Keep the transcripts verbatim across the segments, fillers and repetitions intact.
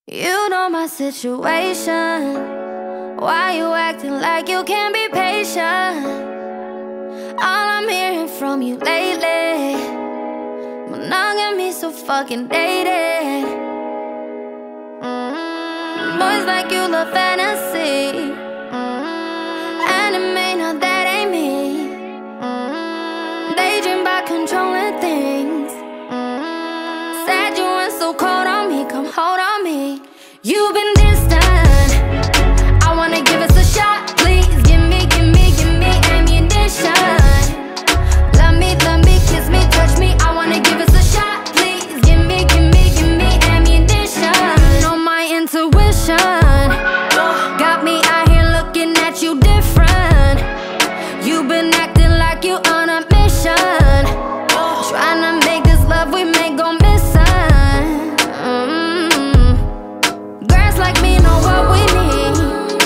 You know my situation. Why you acting like you can't be patient? All I'm hearing from you lately, monogamy so fucking dated. mm-hmm. Boys like you love fantasy. mm-hmm. Anime, now that ain't me. mm-hmm. Daydream by controlling things. mm-hmm. Said you went so cold on me, come hold on me. You've been distant. I wanna give us a shot, please. Give me, give me, give me ammunition. Love me, love me, kiss me, touch me. I wanna give us a shot, please. Give me, give me, give me ammunition. You know my intuition got me out here looking at you different. You've been acting like you on a mission, trying to make this love we make go missing. mm-hmm. Girls like me know what we need.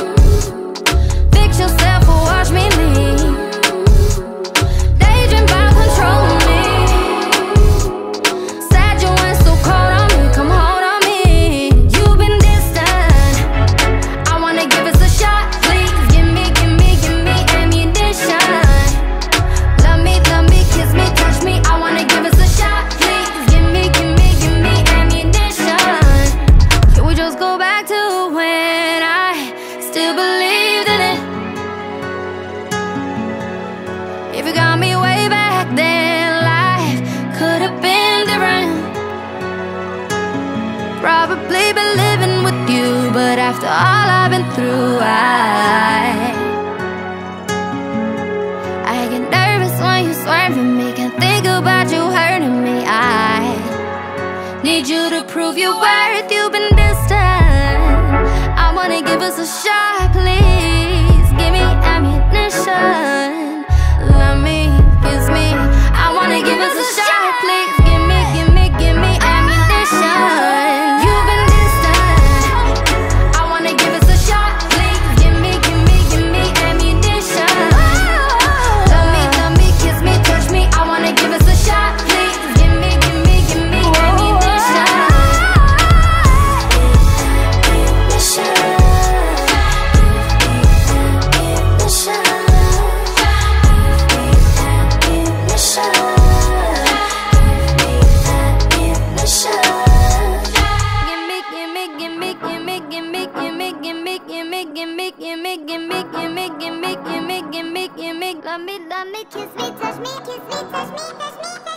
Fix yourself or watch me leave. Daydream by controlling me. Said you went so cold on me, come hold on me. You've been distant. I wanna give us a shot, please. Give me, give me, give me ammunition. Love me, love me, kiss me, touch me. I wanna give us a shot, please. Give me, give me, give me ammunition. Can we just go back to when I still believed in it? If you got me way back then, life could have been different. Probably been living with you, but after all I've been through, I I get nervous when you swerving me. Can't think about you hurting me. I need you to prove your worth. You've been distant. I wanna give us a shot, please. Give me ammunition. Love me, kiss me. I wanna give us a shot, please. Give me, give me, give me ammunition. You've been distant. I wanna give us a shot, please. Give me, give me, give me ammunition. Love me, love me, kiss me, touch me. I wanna give us a shot, please. Give me, give me, give me ammunition. Love me, love me, kiss me, touch me, kiss me, touch me, touch me.